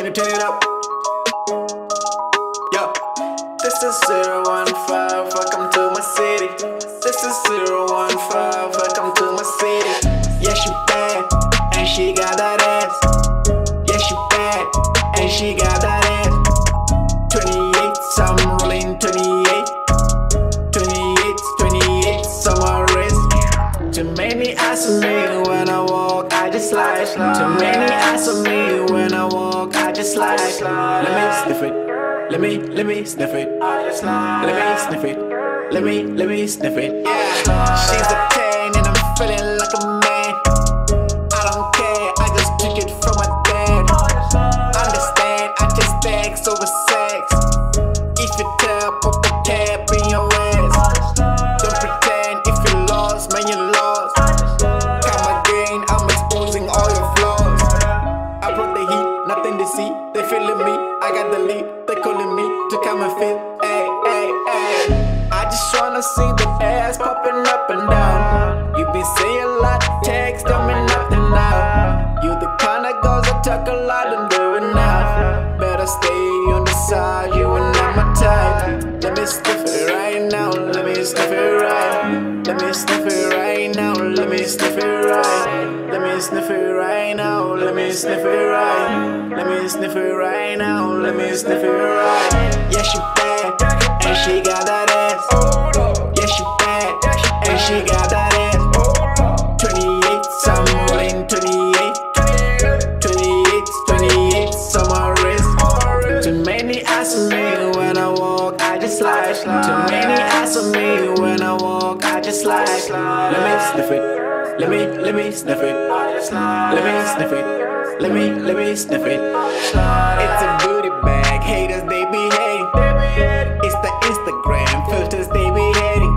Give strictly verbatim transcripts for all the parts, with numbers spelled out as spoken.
me turn it up. Yo, this is zero one five, welcome to my city. This is zero one five, welcome to my city. Yeah, she bad, and she got that ass. Yeah, she bad, and she got that ass. twenty-eight, I'm rolling twenty-eight. twenty-eight, twenty-eight, on my wrist. Too many eyes on me when I walk, I just slide. Too many eyes on me when I walk, I just slide. Let me sniff it. Let me, let me sniff it. Let me sniff it. Let me, let me sniff it. Yeah, she's a ten and I'm feeling like a man. I don't care, I just took it from my dad. Understand, I just text over sex. If you tell, put the cap in your ass. Don't pretend if you lost, man, you lost. Come again, I'm exposing all your flaws. I brought the heat, nothing to see. They feeling me, I got the lead. They calling me to come and feel. Ay, ay, ay. I just wanna see the ass popping up and down. You been saying a lot, text, don't mean nothing now. You the kind of girls that talk a lot and do enough. Better stay on the side, you are not my type. Let me sniff it right now, let me sniff it right. Let me sniff it right now, let me sniff it right. Let me sniff it right now, let me sniff it right. Let me sniff it right now, let me sniff it right. Yeah, she bad, and she got that ass. Yeah, she bad, and she got that ass. twenty-eight, I'm rolling twenty-eight. twenty-eight, twenty-eight, on my wrist. Too many eyes on me when I walk, I just slide. Too many eyes on me when I walk, I just slide. Let me sniff it. Let me, let me sniff it. Let me sniff it. Let me, let me sniff it. It's a booty bag, haters they be hating. It's the Instagram filters they be hating.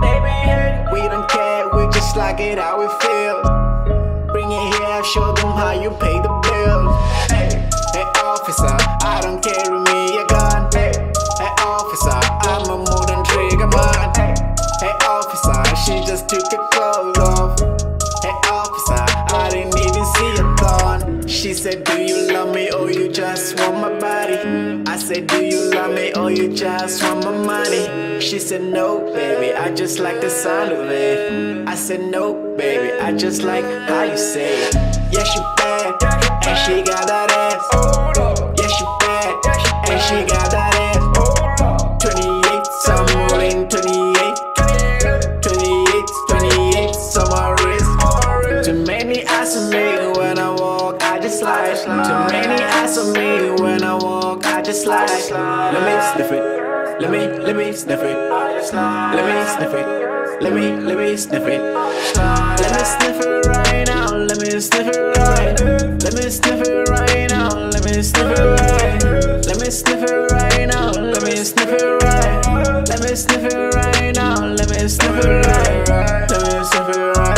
We don't care, we just like it how we feel. Bring it here, show them how you pay the bills. Hey, hey officer, I don't carry me a gun. Hey officer, I'm a modern trigger man. Hey officer, she just took her clothes off. Hey officer, I didn't even see a thorn. She said, do you love me or you just want my body? I said, do you love me or you just want my money? She said, no baby, I just like the sound of it. I said, no baby, I just like how you say it. Yeah, she bad, and she got that ass. Yeah, she bad, and she got that ass. twenty-eight, I'm rolling twenty-eight. twenty-eight, twenty-eight, on my wrist. Too many eyes on me when I walk, I just slide. Too many eyes on me when I walk, I just slide. Let me sniff it. Let me, let me sniff it. Let me sniff it. Let me, let me sniff it. Let me sniff it right now. Let me sniff it right. Let me sniff it right now. Let me sniff it right. Let me sniff it right now. Let me sniff it right. Let me sniff it right now. Let me sniff it right. Let me sniff it right.